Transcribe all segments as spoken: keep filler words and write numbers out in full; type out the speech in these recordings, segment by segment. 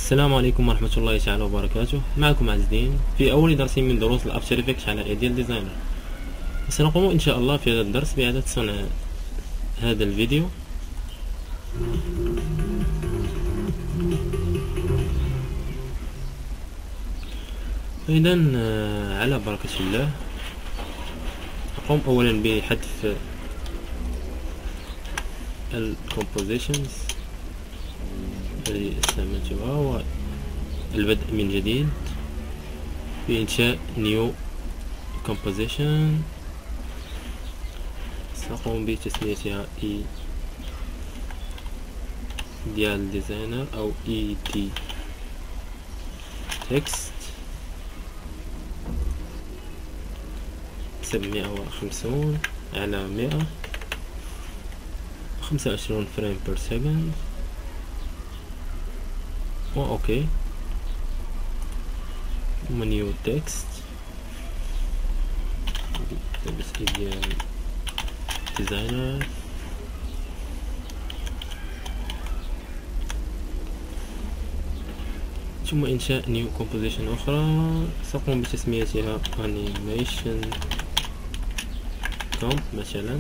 السلام عليكم ورحمة الله تعالى وبركاته. معكم عز الدين في أول درس من دروس الأفتر إفكت على ايديال ديزاينر. سنقوم إن شاء الله في هذا الدرس بإعادة صنع هذا الفيديو. إذا على بركة الله أقوم أولا بحذف الكومبوزيشنز التي استعملتها والبدء من جديد بإنشاء نيو كومبوزيشن. سأقوم بتسميتها اي ديال ديزاينر أو اي دي تكست سبعمائة وخمسون على مئة، خمسة وعشرين فريم بير سكند، و اوكي. ثم نيو تكست بس ديال ديزاينر، ثم إنشاء نيو كومبوزيشن أخرى سأقوم بتسميتها أنيميشن كومب مثلا،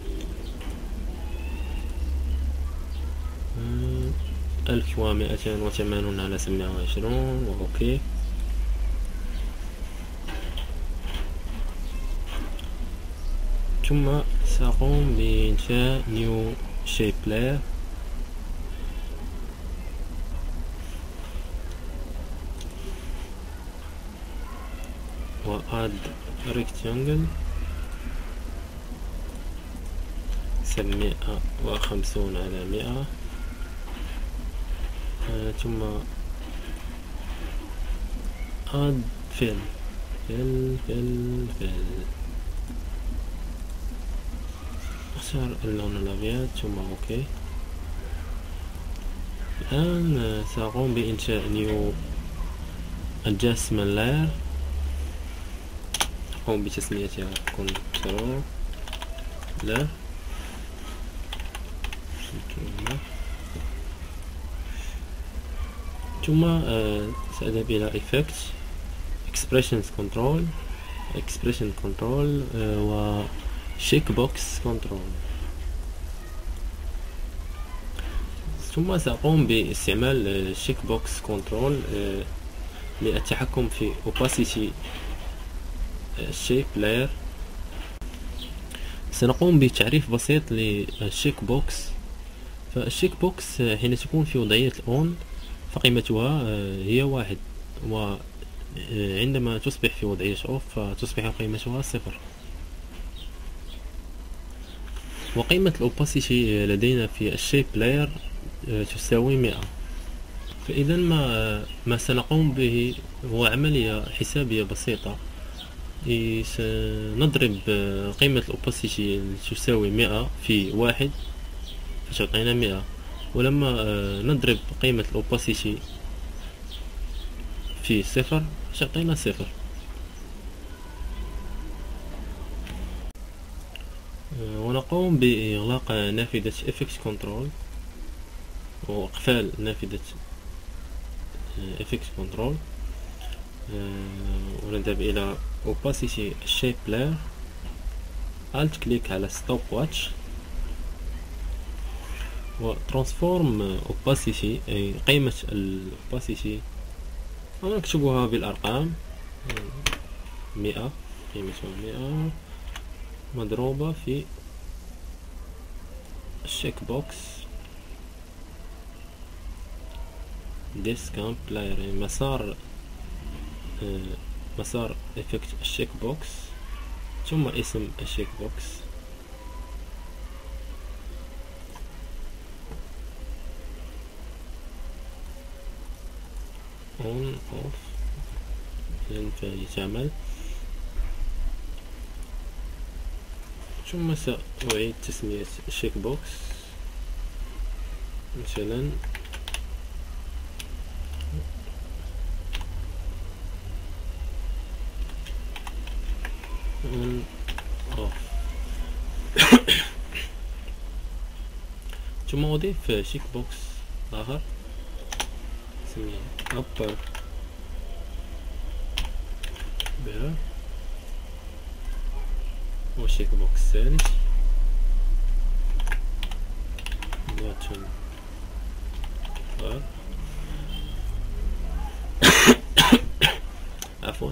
ألف ومائتين وثمانون على سبعمائة وعشرين، وأوكي. ثم سأقوم بإنشاء نيو شيب لاير وآد ريكتانجل سبعمائة وخمسون على مئة، آه ثم آد فيل فيل فيل فيل اختار اللون الأبيض، ثم أوكي. الآن سأقوم بإنشاء نيو adjustment layer، أقوم بتسميتها كنترول لا ثم آه سأذهب إلى effect expressions control expression control آه و check box control. ثم سأقوم باستعمال check box control آه للتحكم في opacity shape layer. سنقوم بتعريف بسيط للشيك بوكس. فالشيك بوكس حين تكون في وضعية الأون فقيمتها هي واحد، وعندما تصبح في وضعية أوف فتصبح قيمتها صفر. وقيمة الأوباسيتي لدينا في الشيب لاير تساوي مئة. فإذا ما ما سنقوم به هو عملية حسابية بسيطة. سنضرب قيمة الأوباسيتي تساوي مئة في واحد فتعطينا مئة، ولما نضرب قيمة الأوباسيتي في صفر تعطينا صفر. ونقوم بإغلاق نافذة Effect Control وإقفال نافذة Effect Control، ونذهب إلى Opacity Shape Layer، Alt كليك على Stop Watch، و Transform Opacity أي قيمة ال Opacity ونكتبها بالأرقام مئة، قيمتها مئة مضروبة في الشيك بوكس ديسكامب لاير، يعني مسار آه مسار افكت الشيك بوكس ثم اسم الشيك بوكس. اون اوف ينفع تعمل. ثم سأعيد تسمية الشيك بوكس مثلا on off. ثم أضيف شيك بوكس آخر نسميه upper بها وشيك بوكس الثالث bottom bar عفوا.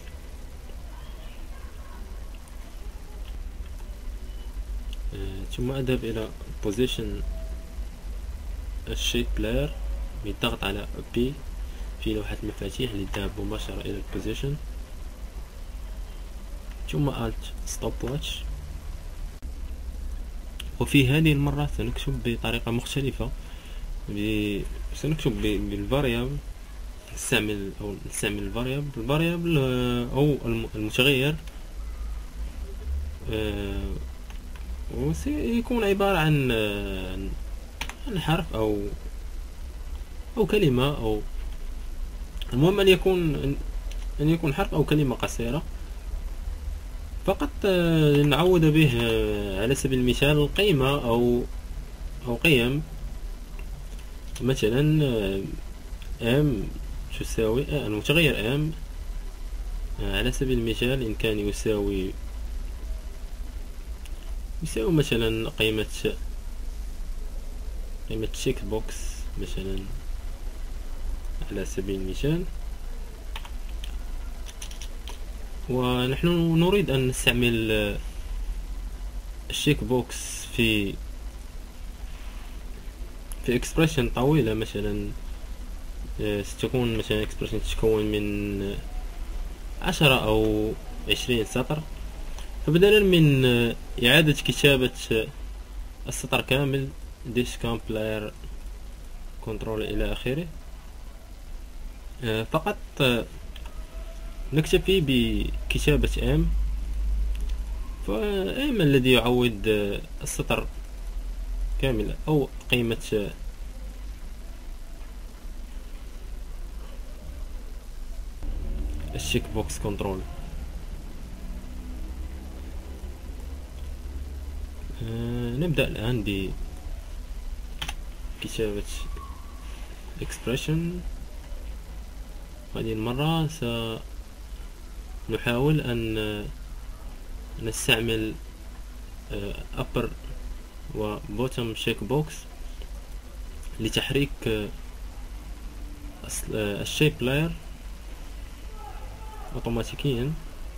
ثم أذهب إلى position الشيب بلاير بالضغط على P في لوحة المفاتيح للذهاب مباشرة إلى البوزيشن، ثم Alt stopwatch. وفي هذه المرة سنكتب بطريقة مختلفة، سنكتب بالفاريابل، نستعمل أو نستعمل الفاريابل الفاريابل أو المتغير، وسيكون عبارة عن عن حرف أو أو كلمة، أو المهم أن يكون أن يكون حرف أو كلمة قصيرة فقط نعوض به على سبيل المثال قيمة أو أو قيم. مثلا ام تساوي المتغير ام على سبيل المثال إن كان يساوي يساوي مثلا قيمة قيمة تشيك بوكس مثلا على سبيل المثال، ونحن نريد أن نستعمل الشيك بوكس في في اكسبريشن طويلة، مثلا ستكون مثلا اكسبريشن تتكون من عشرة أو عشرين سطر، فبدلا من إعادة كتابة السطر كامل ديش كومبلاير كنترول إلى آخره، فقط نكتفي بكتابة ام، فام الذي يعوض السطر كامل أو قيمة الشيك بوكس كنترول. آه نبدأ الآن بكتابة expression. هذه المرة سنحاول أن نستعمل upper و bottom check box لتحريك الشيب لاير اوتوماتيكيا.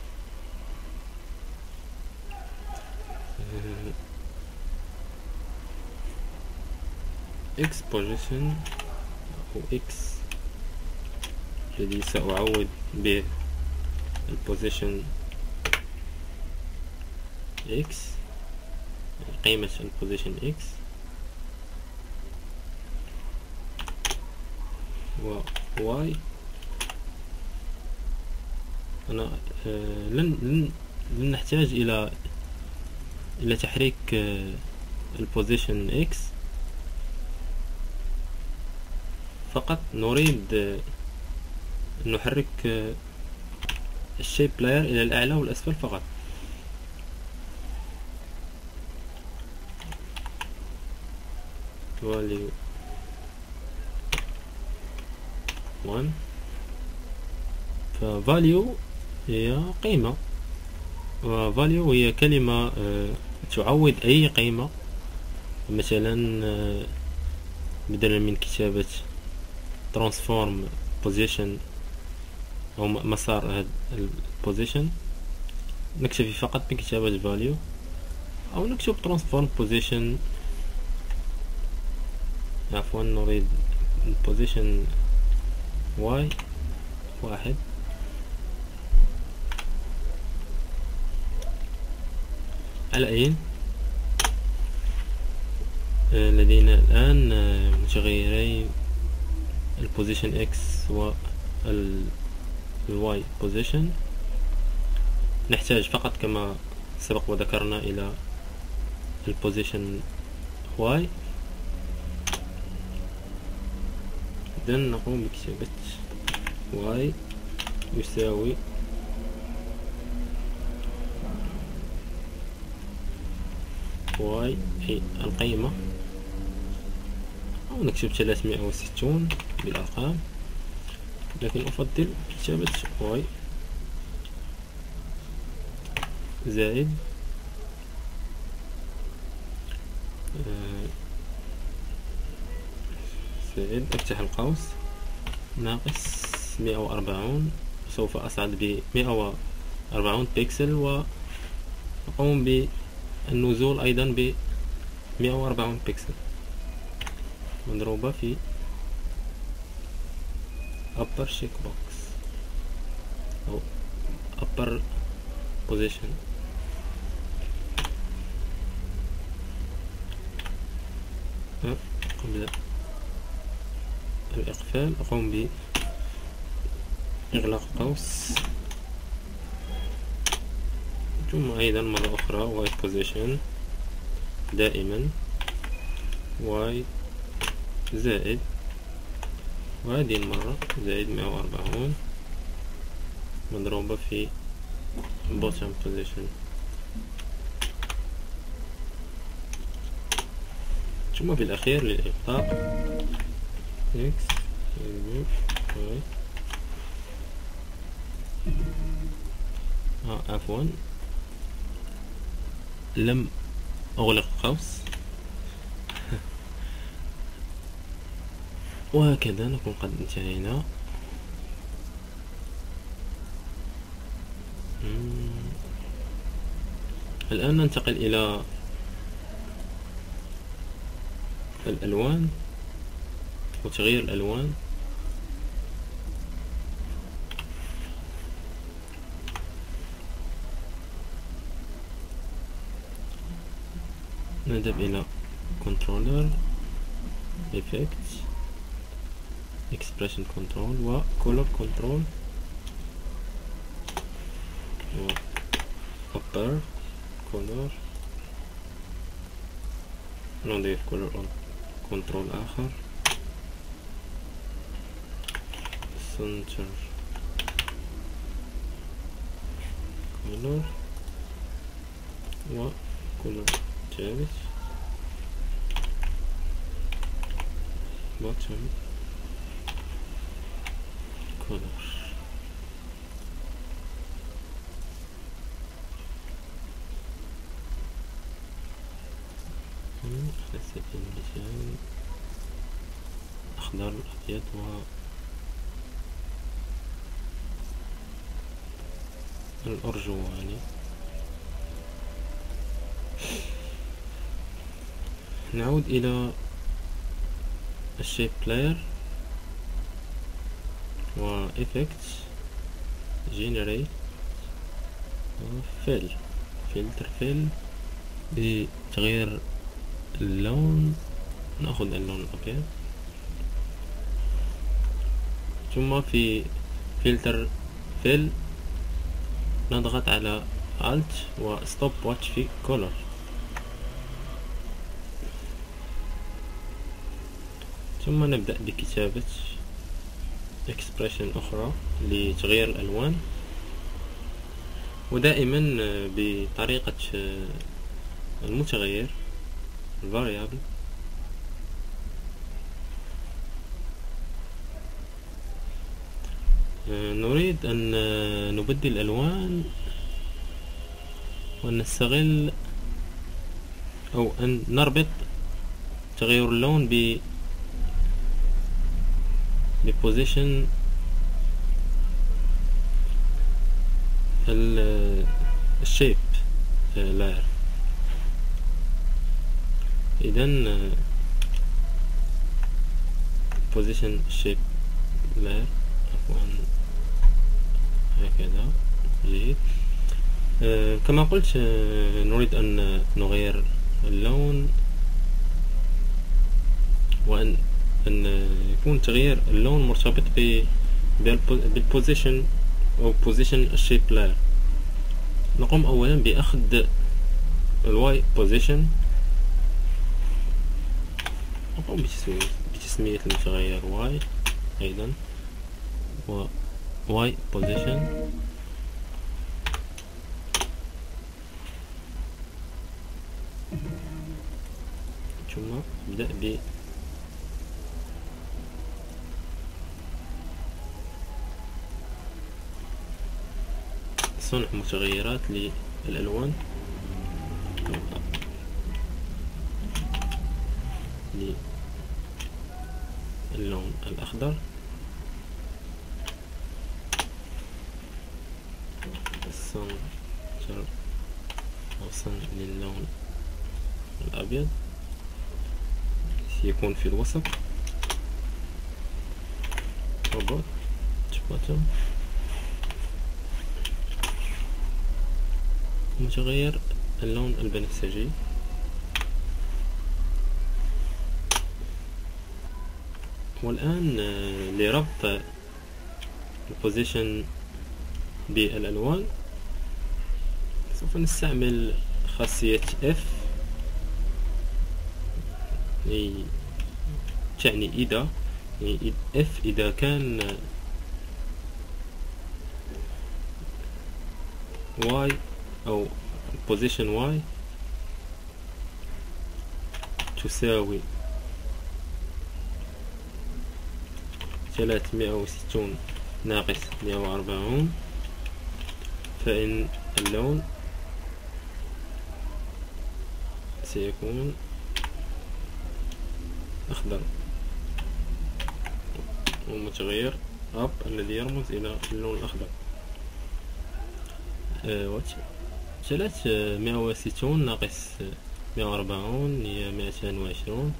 x position أو x الذي سأعوض به البوزيشن x، قيمة البوزيشن x، و y أنا آه لن لن لن نحتاج إلى إلى تحريك آه البوزيشن x، فقط نريد آه أن نحرك آه الشيب لاير إلى الأعلى والأسفل فقط. value one، ف value هي قيمة، و value هي كلمة آه تعوض أي قيمة، مثلا آه بدلا من كتابة transform position أو مسار هذا البوزيشن نكتفي فقط بكتابة value، أو نكتب transform position، عفوا نريد position y واحد. على أي آه لدينا الآن آه متغيري البوزيشن x و الواي بوزيشن. نحتاج فقط كما سبق وذكرنا إلى البوزيشن y، إذا نقوم بكتابة y يساوي y أي القيمة، أو نكتب ثلاثمائة وستون بالأرقام. لكن أفضل كتابة واي زائد آه، زائد أفتح القوس ناقص مئة وأربعون. سوف أصعد بمئة وأربعون بكسل وأقوم بالنزول أيضا بمئة وأربعون بكسل مضروبة في upper checkbox أو upper position. قبل الإقفال أقوم بإغلاق قوس، ثم أيضا مرة أخرى y position دائما y زائد، وهذه المرة زائد مئة وأربعون مضروبة في bottom position. ثم في الأخير للإبقاء x y آه عفوا لم أغلق قوس. وهكذا نكون قد انتهينا. الآن ننتقل إلى الألوان وتغيير الألوان. نذهب إلى controller effects expression control و color control و upper color. نضيف color control آخر center color و color ثالث bottom color. على سبيل المثال أخضر أبيض و الأرجواني. نعود إلى الشيب بلاير و effects generate و fill filter fill لتغيير اللون. نأخذ اللون الأبيض، ثم في filter fill نضغط على alt و stop watch في color. ثم نبدأ بكتابة expression أخرى لتغيير الألوان، ودائما بطريقة المتغير variable. نريد أن نبدل الألوان وأن نستغل أو أن نربط تغير اللون ب بposition الشيب layer. إذن position shape layer عفوا هكذا جيد. آه كما قلت آه نريد أن نغير اللون وأن أن يكون تغيير اللون مرتبط بالبوزيشن أو بوزيشن الشيب لاير. نقوم أولا بأخذ الواي بوزيشن، نقوم بتسمية المتغير واي أيضا و واي بوزيشن، ثم نبدأ ب صنع متغيرات للألوان للون الأخضر، الصنع أو صنع للون الأبيض سيكون في الوسط. روبوت بوتوم متغير اللون البنفسجي. والآن لربط البوزيشن بالألوان سوف نستعمل خاصية F، تعني إذا، يعني F إذا كان Y أو position Y تساوي ثلاثمائة وستون ناقص مائة وأربعون، فإن اللون سيكون أخضر، ومتغير أب الذي يرمز إلى اللون الأخضر. ثلاث مائة وستون ناقص مائة وأربعون هي مائتين وعشرون،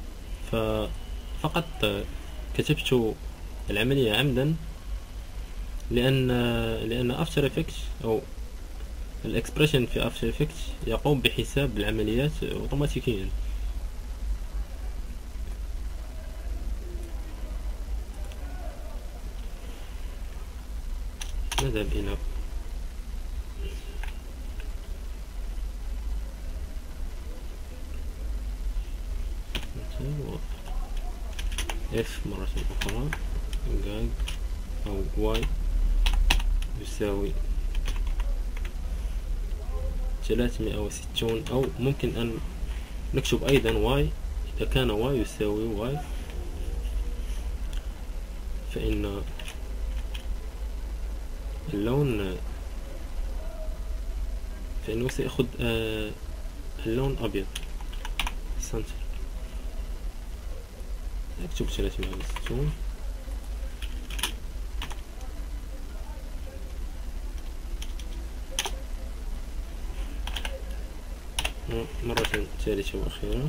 ففقط كتبت العملية عمدا لأن لأن أفتر إفكت أو الإكسبريشن في أفتر إفكت يقوم بحساب العمليات أوتوماتيكيا. نذهب إلى F مرة أخرى جاج أو Y يساوي ثلاثمائة وستون، أو ممكن أن نكتب أيضا Y. إذا كان Y يساوي Y فإن اللون فإنه سيأخذ آه اللون أبيض. سنتر اكتب ثلاثمائة وستون مرة ثالثة وأخيرة.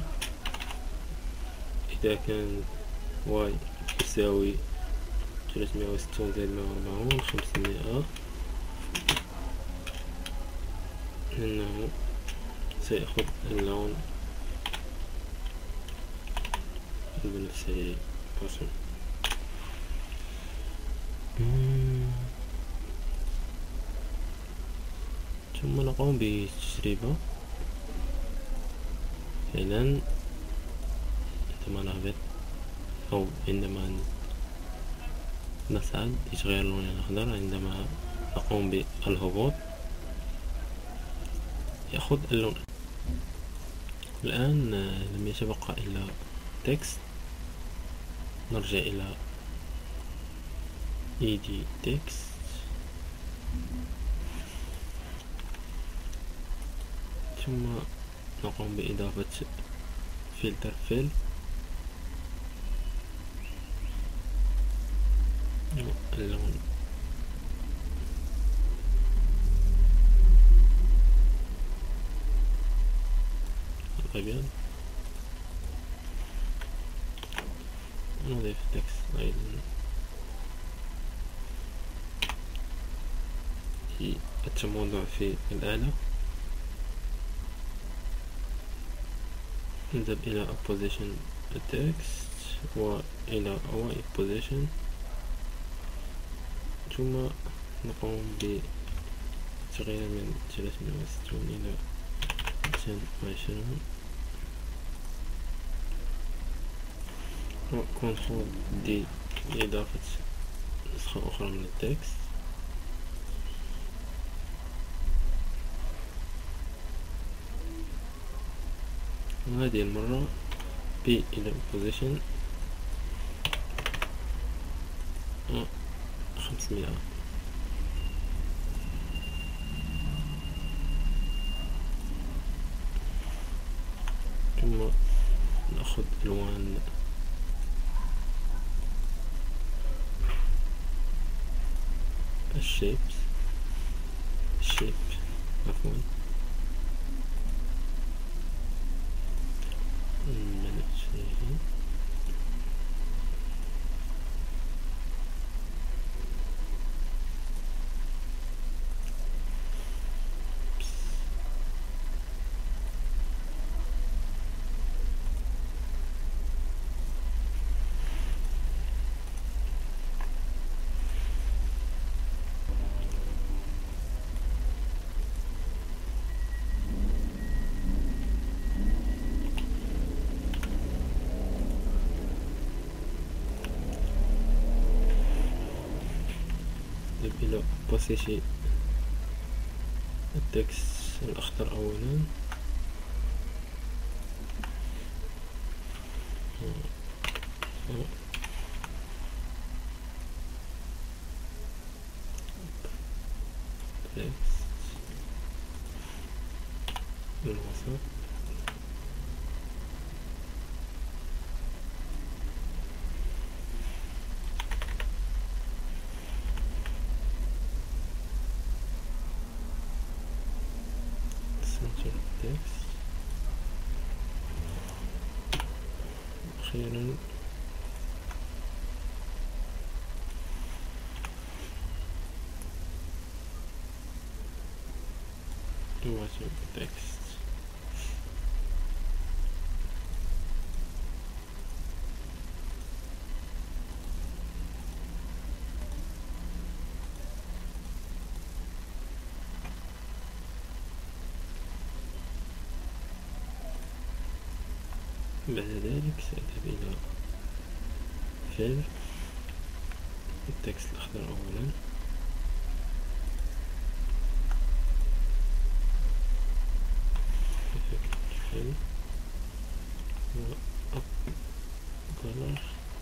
إذا كان Y يساوي ثلاثمائة وستون زائد مائة وأربعون خمسمائة، إنه سيأخذ اللون البنفسجي. ثم نقوم بتجربة. فعلا عندما نهبط أو عندما نصعد يتغير اللون الأخضر، عندما نقوم بالهبوط يأخذ اللون. الآن لم يتبقى إلا تكست. نرجع إلى Edit Text ثم نقوم بإضافة فلتر فيل اللون الأبيض. نضيف تكست أيضا في التموضع في الآلة. نذهب إلى Position Text وإلى Y Position، ثم نقوم بتغيير من ثلاثمائة وستون إلى مئتين وعشرين وكنترول دي لإضافة نسخة أخرى من التكست. وهذه المرة ب إلى Position خمسمائة ثم نأخذ ألوان الشيبس الشيب عفوا منشيه إلى بوسيشي التكست الأخضر أولا، تكست الوسط center text، أخيرا bottom text. بعد ذلك سأذهب إلى فيل التكست الأخضر أولا، فيل و color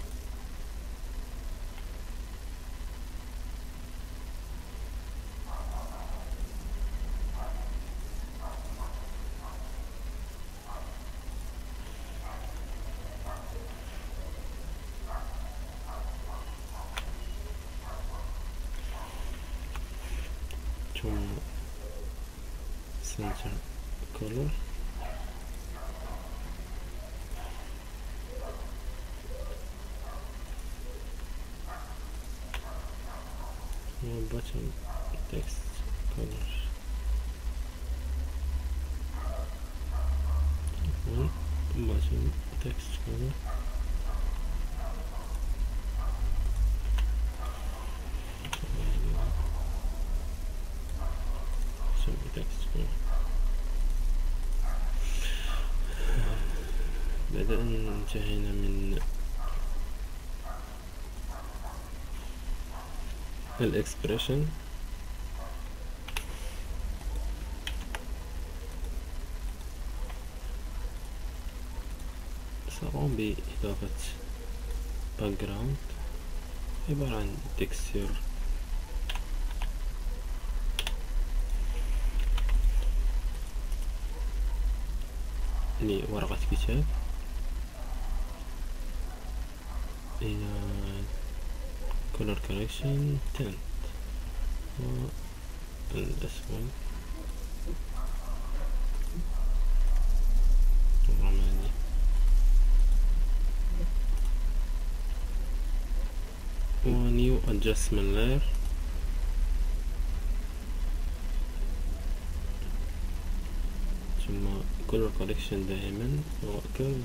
ثم center color و bottom text color و bottom text color بعد أن انتهينا من الإكسبريشن سأقوم بإضافة background عبارة عن texture لورقة كتاب إلى color correction tint والأسود الرمادي و new adjustment layer ثم color correction دائما وكذا.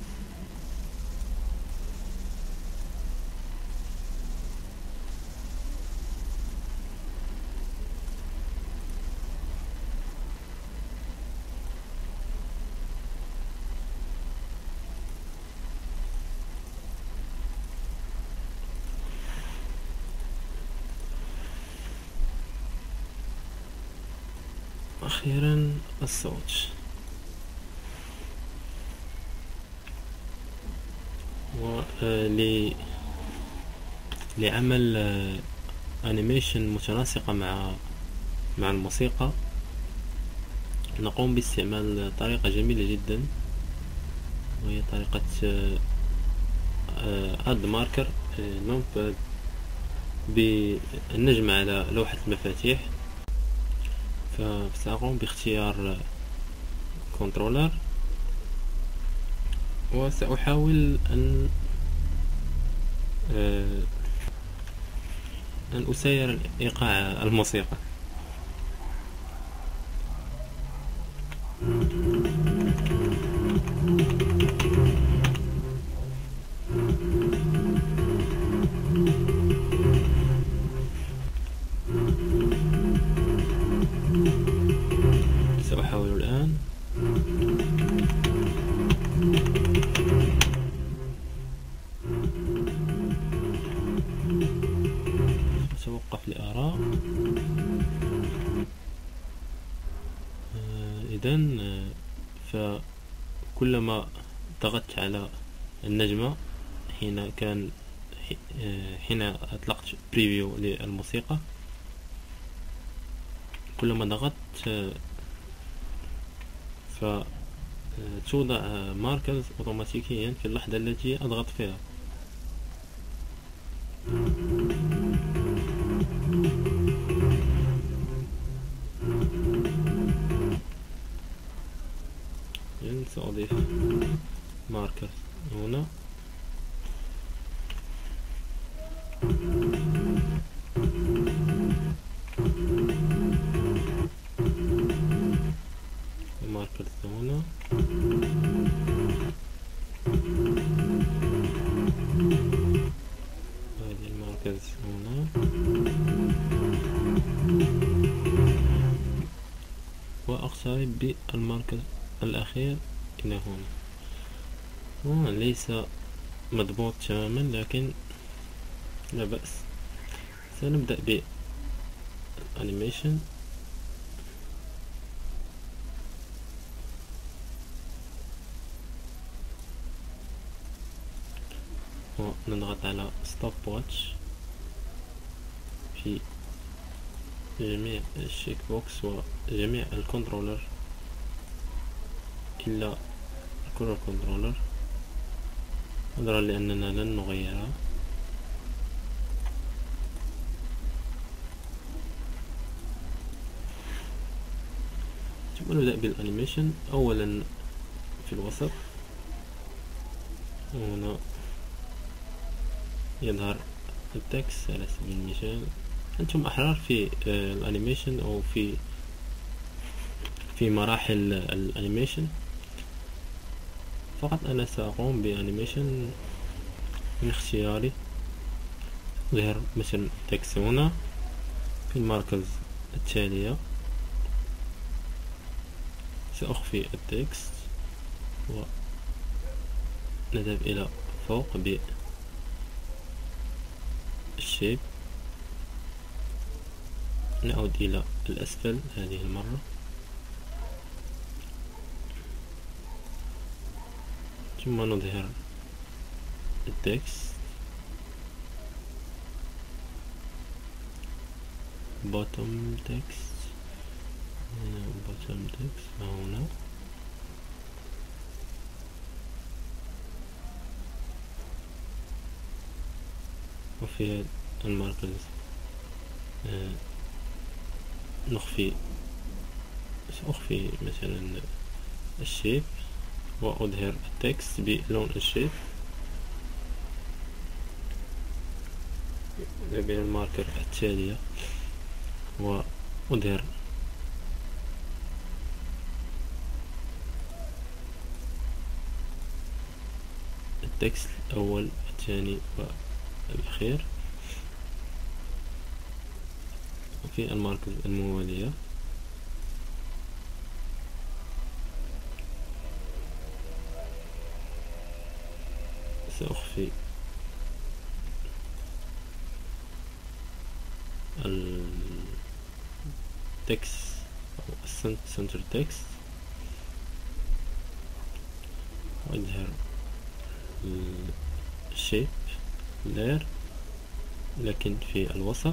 أخيرا الصوت و ل لعمل انيميشن متناسقة مع مع الموسيقى نقوم باستعمال طريقة جميلة جدا وهي طريقة اد ماركر نومباد بالنجم على لوحة المفاتيح. فسأقوم باختيار كنترولر، وسأحاول أن أن أسير إيقاع الموسيقى. سأحاول الآن. سأتوقف لأرى. إذن فكلما ضغطت على النجمة حين كان حين أطلقت بريفيو للموسيقى، كلما ضغطت فتوضع ماركرز أوتوماتيكيا في اللحظة التي أضغط فيها. سأضيف ماركر هنا. ماركر هنا. هذه الماركرز هنا. وأقترب بالماركر الأخير إلى هنا. آه ليس مضبوط تماما، لكن لا بأس. سنبدأ بالأنيميشن. ونضغط على ستوب واتش في جميع الشيك بوكس وجميع الكنترولر إلا الكرة كنترولر، نظرا لأننا لن نغيرها. ثم نبدأ بالأنيميشن. أولا في الوسط هنا يظهر التكست على سبيل المثال. أنتم أحرار في الأنيميشن أو في في مراحل الأنيميشن، فقط أنا سأقوم بأنيميشن من اختياري. ظهر مثلا تكست هنا في المركز التالية. سأخفي التكست ونذهب إلى فوق بالشيب. نعود إلى الأسفل هذه المرة، ثم نظهر التكست bottom text bottom text هنا. وفي المركز آه نخفي سأخفي مثلا الشيب وأظهر التكست بلون الشيب. بين الماركر التالية وأظهر التكست الأول الثاني والأخير. وفي الماركر الموالية سأخفي التكست أو السنتر تكست وأظهر الشيب layer لكن في الوسط.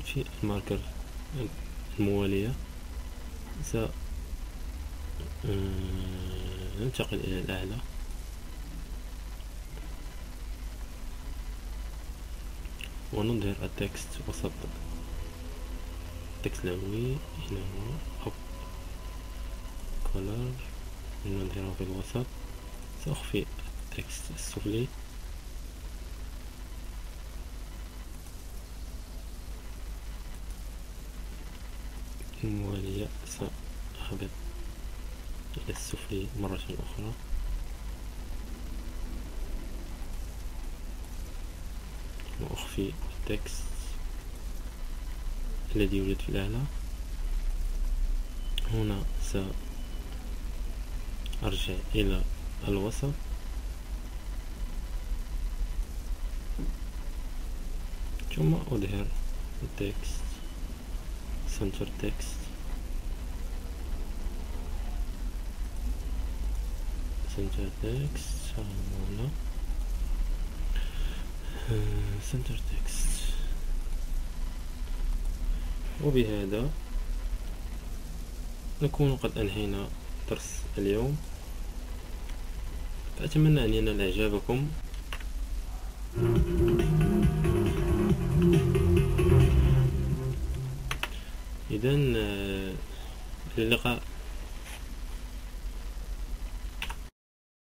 في الماركر الموالية سننتقل إلى الأعلى ونظهر التكست وسط التكست العلوي. هنا هو up color نظهره في الوسط. سأخفي التكست السفلي الموالية سأهبط إلى السفلي مرة أخرى. وأخفي التكست الذي يوجد في الأعلى. هنا سأرجع إلى الوسط ثم أظهر التكست center text center text هنا center text. وبهذا نكون قد أنهينا درس اليوم. أتمنى أن ينال إعجابكم. إذن إلى اللقاء